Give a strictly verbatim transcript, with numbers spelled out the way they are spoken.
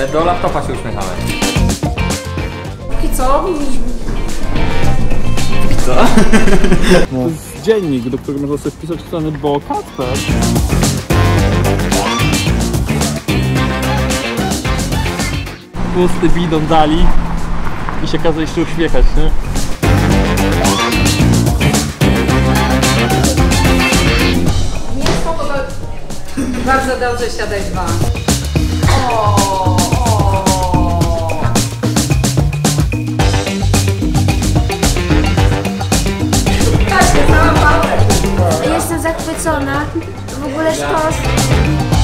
do laptopa się uśmiechamy. I co? Co? No, to jest dziennik, do którego można sobie wpisać strony, bo Kacper. Pusty bidon dali i się każe jeszcze uśmiechać, nie? Nie spowodował. Bardzo dobrze, siadaj dwa. O, o. Tak się załapałem. Jestem zachwycona. W ogóle sztos.